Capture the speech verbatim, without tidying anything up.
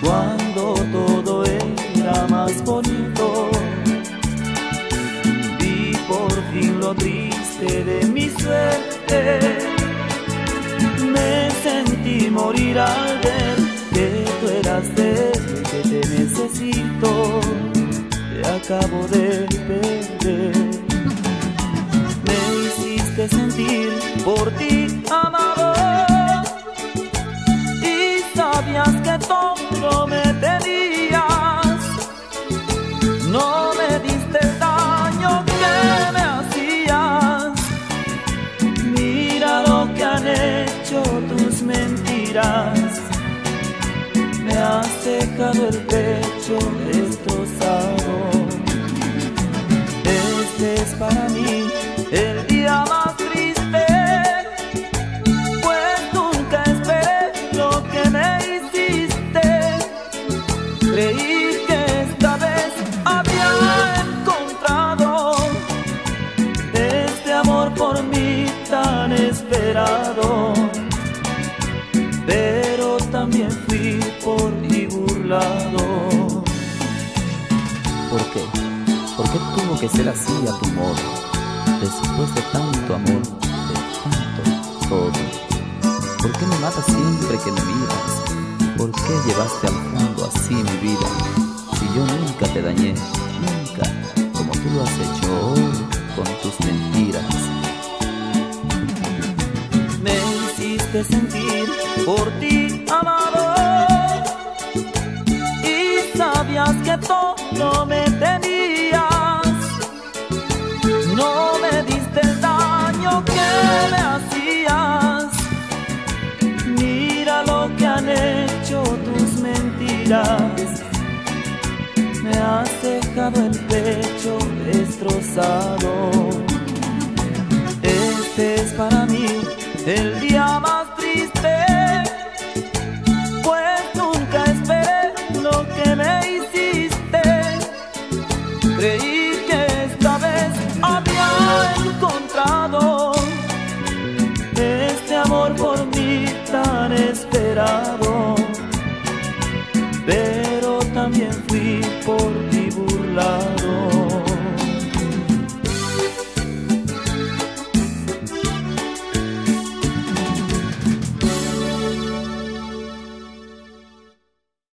cuando todo era más bonito. Vi por fin lo triste de mi suerte. Me sentí morir al ver que tú eras de que te necesito. Te acabo de perder. Me hiciste sentir por ti amado, y sabías que todo me tenías. No me diste el daño que me hacías. Mira lo que han hecho tus mentiras. Me has dejado el pecho destrozado. Este es para mí el día más triste, pues nunca esperé lo que me hiciste. Creí que esta vez había encontrado este amor por mí tan esperado, pero también fui por ti burlado. ¿Por qué? ¿Por qué tuvo que ser así a tu modo? Después de tanto amor, de tanto todo. ¿Por qué me matas siempre que me miras? ¿Por qué llevaste al fondo así mi vida? Si yo nunca te dañé, nunca, como tú lo has hecho hoy con tus mentiras. Me hiciste sentir por ti amado, y sabías que todo me tenías. No me diste el daño que me hacías. Mira lo que han hecho tus mentiras. Me has dejado el pecho destrozado. Este es para mí el día más triste, pues nunca esperé lo que me hiciste. Creí que esta vez había encontrado este amor por mí tan esperado, pero también fui por ti burlado.